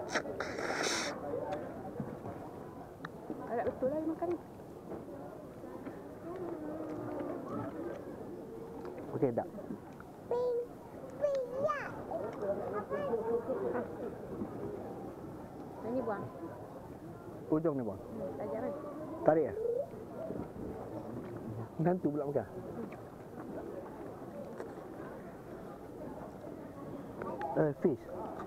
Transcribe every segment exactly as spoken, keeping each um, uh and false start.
Agak betul lah dia makan ni. Okey tak? Ping, ping ya. Yang ni buang. Ujung ni buang. Hmm, tajam kan? Tarik ya? Nanti pula makan. Eh, fish.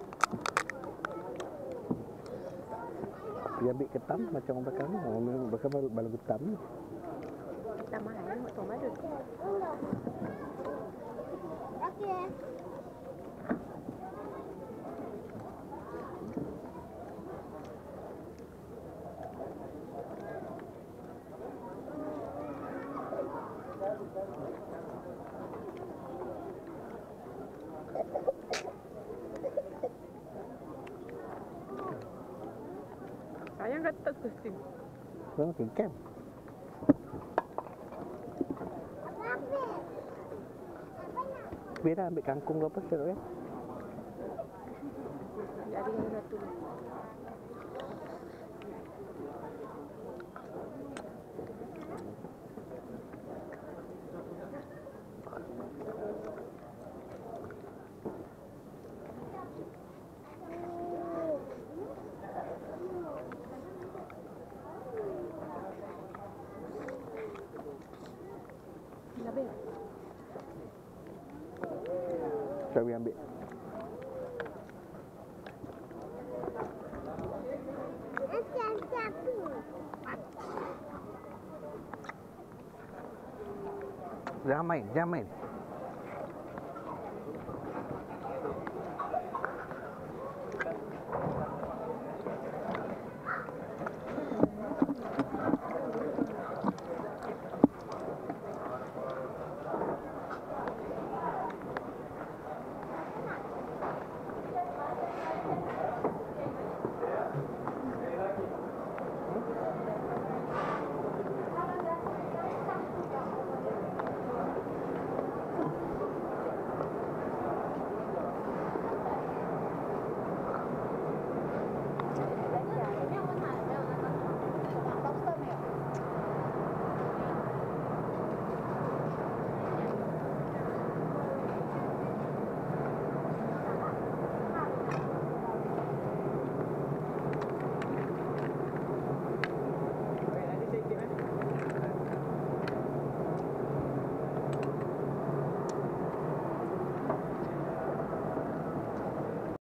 Dia ambil ketam macam orang bakar ni. Orang bakar balu ketam ni. Kita mahal ni buat tuang baru. Okey. Sayang kata tak suka steam. Kau makan ikan. Biar dah ambil kangkung ke apa sekarang ya? Ada yang satu ni. Habis. Saya ambil. Macam sapi. Jangan main, jangan main.